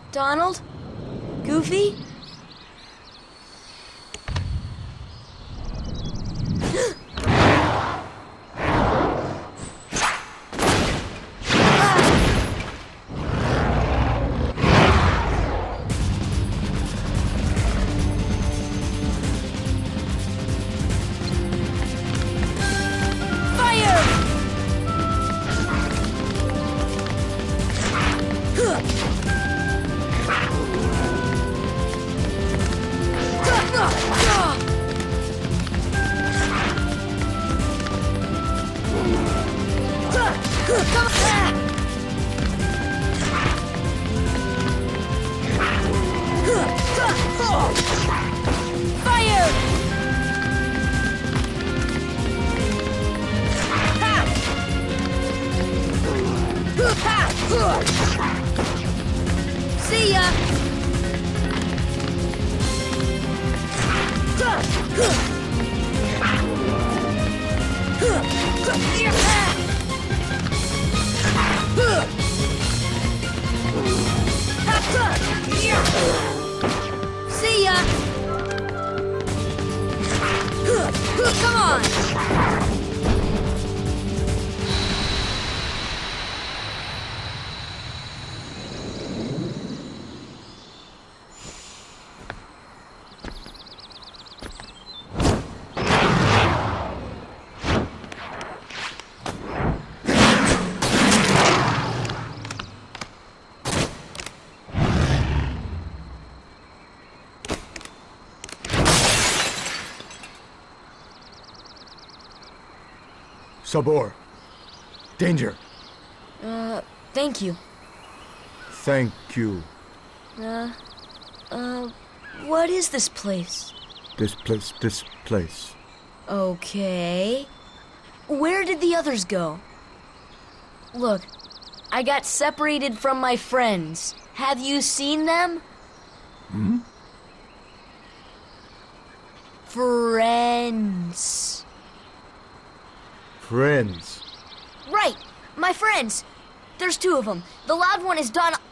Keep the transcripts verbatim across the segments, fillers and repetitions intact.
Donald? Goofy? See ya! See ya! Come on! Sabor. Danger. Uh, thank you. Thank you. Uh, uh, what is this place? This place, this place. Okay. Where did the others go? Look, I got separated from my friends. Have you seen them? Hmm? Friends. Friends. Right, my friends. There's two of them. The loud one is Donald.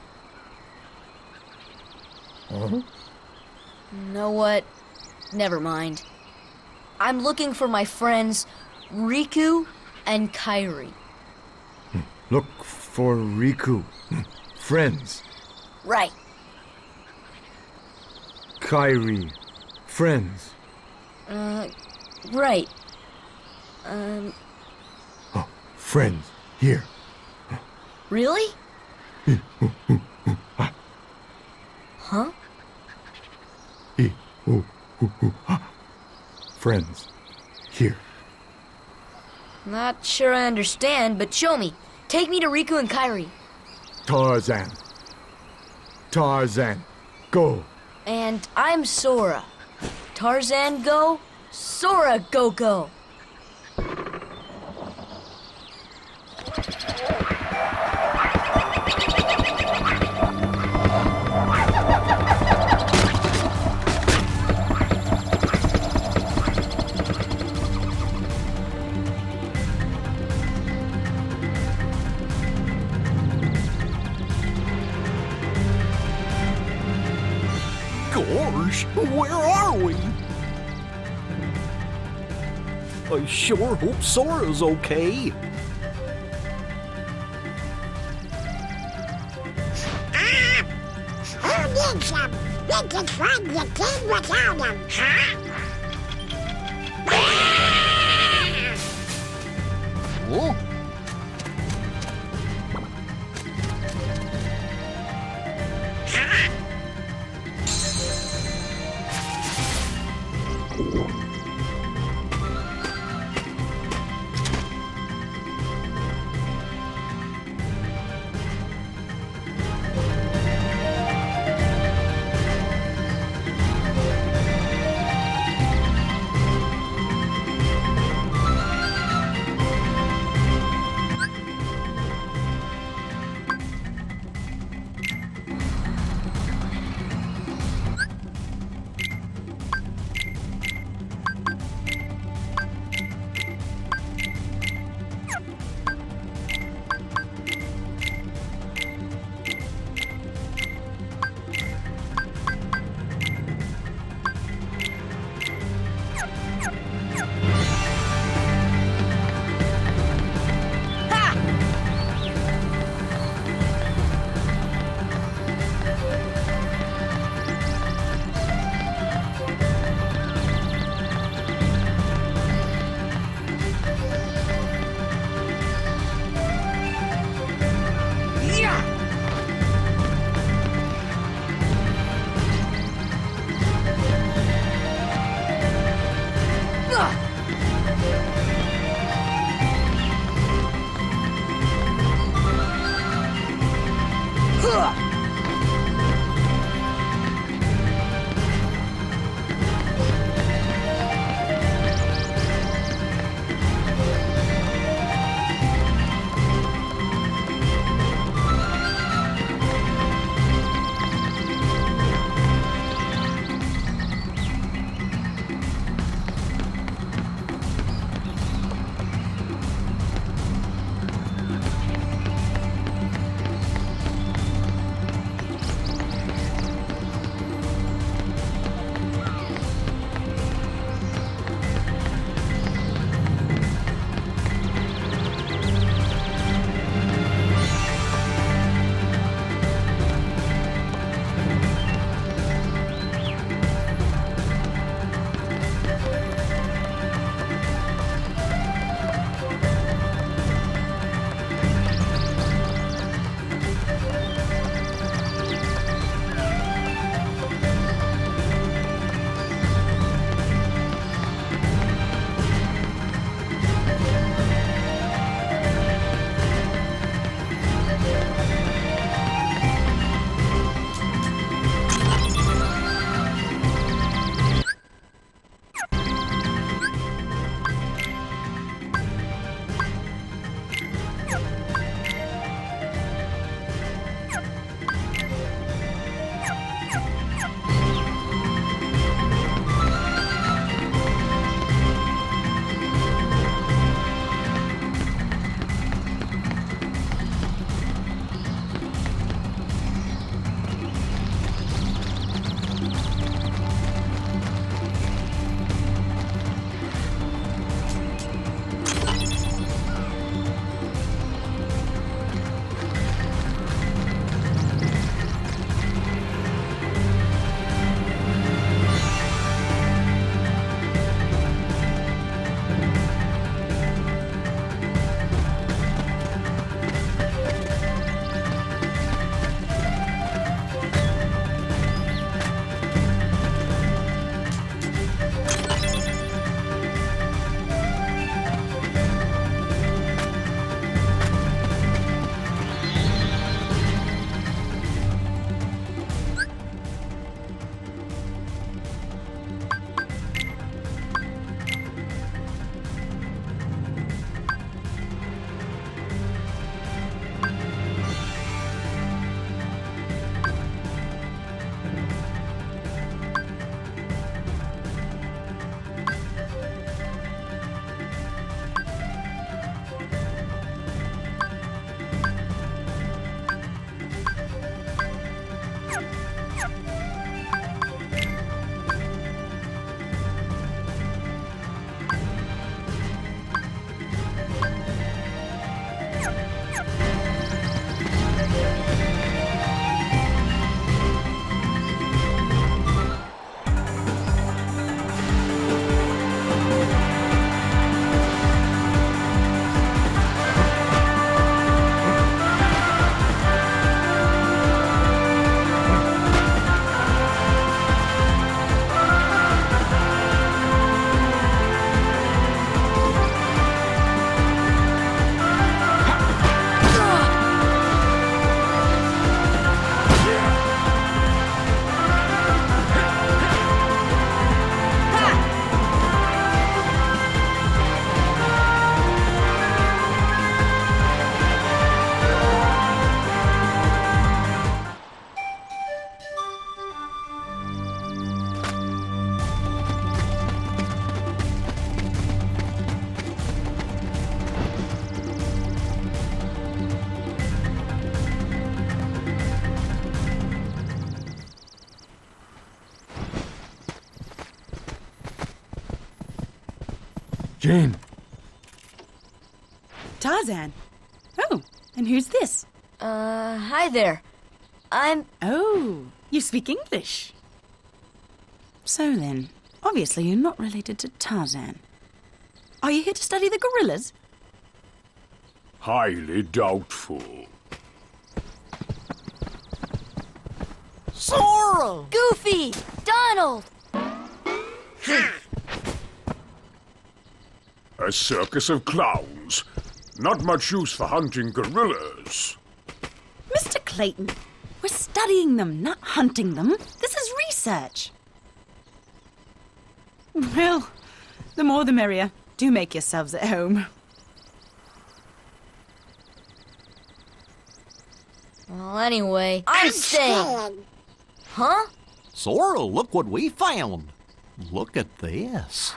Huh? Know what? Never mind. I'm looking for my friends Riku and Kairi. Look for Riku. Friends. Right. Kairi. Friends. Uh, right. Um... Oh, friends. Here. Really? Huh? Friends. Here. Not sure I understand, but show me. Take me to Riku and Kairi. Tarzan. Tarzan. Go. And I'm Sora. Tarzan go, Sora go go. Gosh, where are we? I sure hope Sora's okay. Ah! Who needs them? They can find the kid without them, huh? Oh? Jane, Tarzan. Oh, and who's this? Uh, hi there. I'm... Oh, you speak English. So then, obviously you're not related to Tarzan. Are you here to study the gorillas? Highly doubtful. Sora! Goofy! Donald! A circus of clowns. Not much use for hunting gorillas. Mister Clayton, we're studying them, not hunting them. This is research. Well, the more the merrier. Do make yourselves at home. Well, anyway, I'm staying. Huh? Sora, look what we found. Look at this.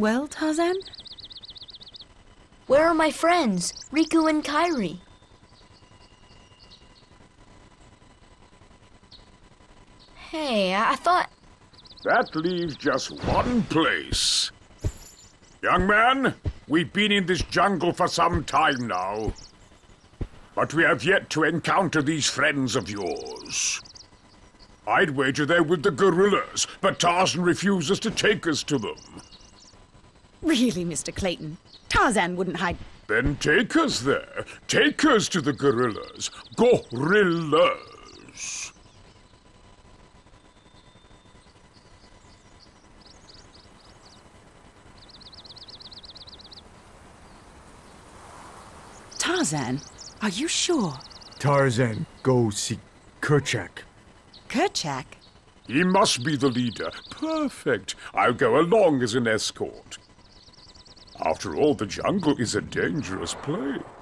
Well, Tarzan? Where are my friends, Riku and Kairi? Hey, I thought... That leaves just one place. Young man, we've been in this jungle for some time now. But we have yet to encounter these friends of yours. I'd wager they're with the gorillas, but Tarzan refuses to take us to them. Really, Mister Clayton? Tarzan wouldn't hide... Then take us there. Take us to the gorillas. Gorillas. Tarzan, are you sure? Tarzan, go see Kerchak. Kerchak? He must be the leader. Perfect. I'll go along as an escort. After all, the jungle is a dangerous place.